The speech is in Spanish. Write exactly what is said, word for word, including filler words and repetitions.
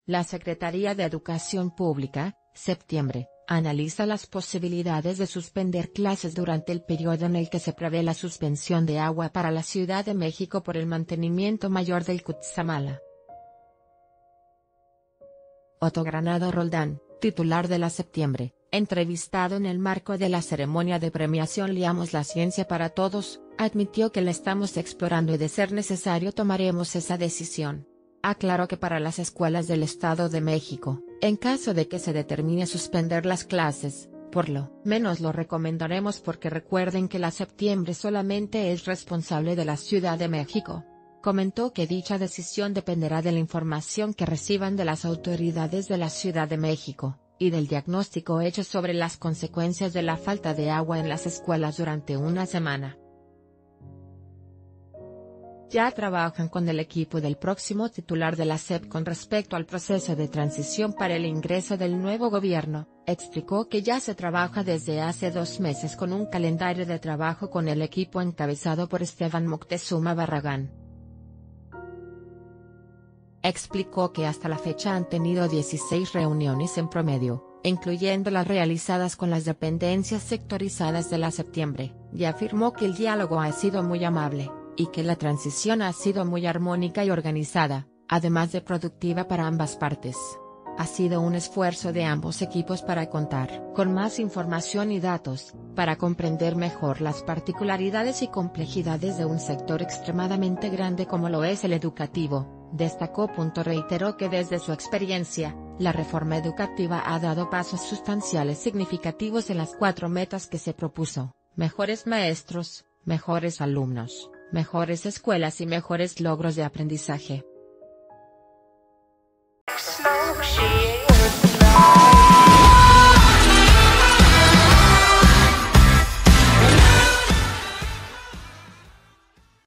La Secretaría de Educación Pública, septiembre, analiza las posibilidades de suspender clases durante el periodo en el que se prevé la suspensión de agua para la Ciudad de México por el mantenimiento mayor del Cutzamala. Otto Granado Roldán, titular de la Septiembre, entrevistado en el marco de la ceremonia de premiación Leamos la Ciencia para Todos, admitió que la estamos explorando y de ser necesario tomaremos esa decisión. Aclaró que para las escuelas del Estado de México, en caso de que se determine suspender las clases, por lo menos lo recomendaremos porque recuerden que la Septiembre solamente es responsable de la Ciudad de México. Comentó que dicha decisión dependerá de la información que reciban de las autoridades de la Ciudad de México, y del diagnóstico hecho sobre las consecuencias de la falta de agua en las escuelas durante una semana. Ya trabajan con el equipo del próximo titular de la S E P con respecto al proceso de transición para el ingreso del nuevo gobierno. Explicó que ya se trabaja desde hace dos meses con un calendario de trabajo con el equipo encabezado por Esteban Moctezuma Barragán. Explicó que hasta la fecha han tenido dieciséis reuniones en promedio, incluyendo las realizadas con las dependencias sectorizadas de la Septiembre, y afirmó que el diálogo ha sido muy amable, y que la transición ha sido muy armónica y organizada, además de productiva para ambas partes. Ha sido un esfuerzo de ambos equipos para contar con más información y datos, para comprender mejor las particularidades y complejidades de un sector extremadamente grande como lo es el educativo, destacó. Reiteró que desde su experiencia, la reforma educativa ha dado pasos sustanciales significativos en las cuatro metas que se propuso: mejores maestros, mejores alumnos, mejores escuelas y mejores logros de aprendizaje.